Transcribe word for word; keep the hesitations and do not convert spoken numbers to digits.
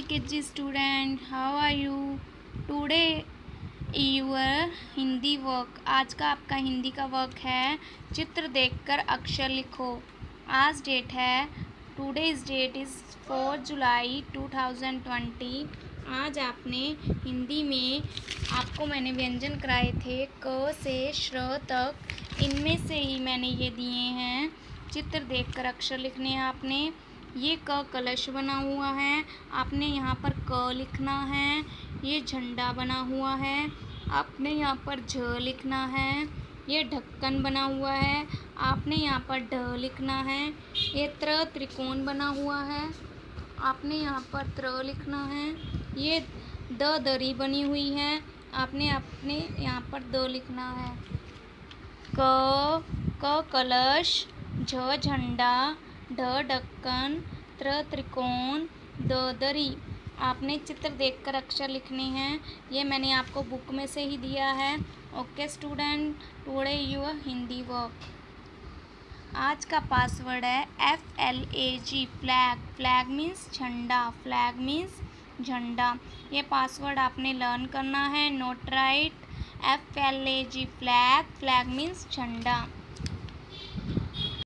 K G student, how are you? Today your Hindi work, आज का आपका हिंदी का वर्क है चित्र देखकर अक्षर लिखो। आज डेट है, today's date is four July two thousand twenty. आज आपने हिंदी में आपको मैंने व्यंजन कराए थे क से श्र तक, इनमें से ही मैंने ये दिए हैं। चित्र देखकर अक्षर लिखने हैं आपने। ये क कलश बना हुआ है, आपने यहाँ पर क लिखना है। ये झंडा बना हुआ है, आपने यहाँ पर झ लिखना है। ये ढक्कन बना हुआ है, आपने यहाँ पर ढ लिखना है। ये त्र त्रिकोण बना हुआ है, आपने यहाँ पर त्र लिखना है। ये द दरी बनी हुई है, आपने अपने यहाँ पर द लिखना है। क क कलश, झ झंडा, ढ ढक्कन, त्र त्रिकोण, द दरी। आपने चित्र देखकर अक्षर लिखने हैं। ये मैंने आपको बुक में से ही दिया है। Okay student, today your Hindi work. आज का पासवर्ड है F L A G, flag. Flag means झंडा, फ्लैग मीन्स झंडा। ये पासवर्ड आपने लर्न करना है। Note right, F L A G flag, flag means झंडा।